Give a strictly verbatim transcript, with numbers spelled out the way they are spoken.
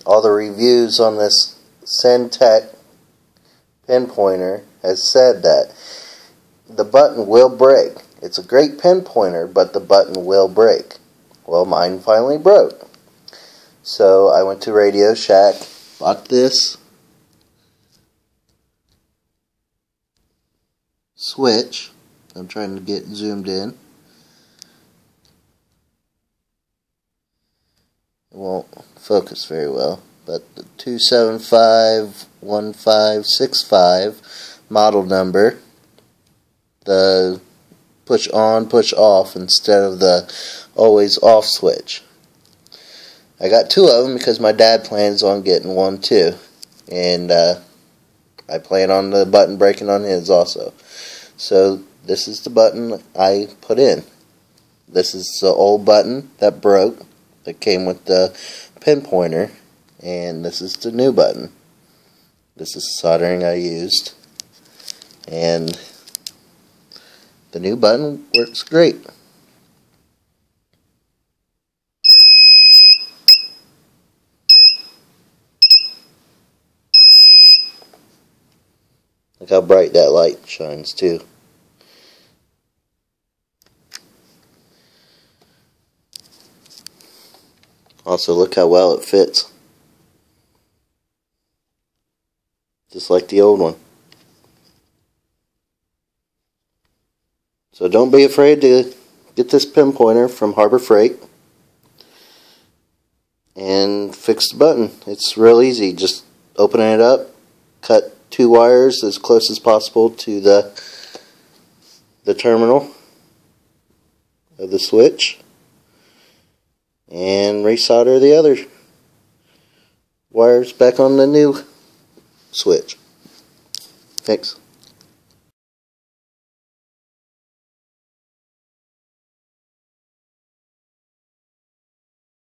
all the reviews on this Syntec pinpointer has said that the button will break. It's a great pinpointer, but the button will break. Well, mine finally broke. So I went to Radio Shack, bought this switch. I'm trying to get zoomed in. It won't focus very well, but the two seven five one five six five model number, the push on, push off instead of the always off switch. I got two of them because my dad plans on getting one too, and uh, I plan on the button breaking on his also. So this is the button I put in. This is the old button that broke that came with the pinpointer, and this is the new button. This is soldering I used, and the new button works great. Look how bright that light shines too. Also, look how well it fits. Just like the old one. So don't be afraid to get this pinpointer from Harbor Freight and fix the button. It's real easy. Just open it up, cut two wires as close as possible to the the terminal of the switch, and resolder the other wires back on the new switch. Thanks.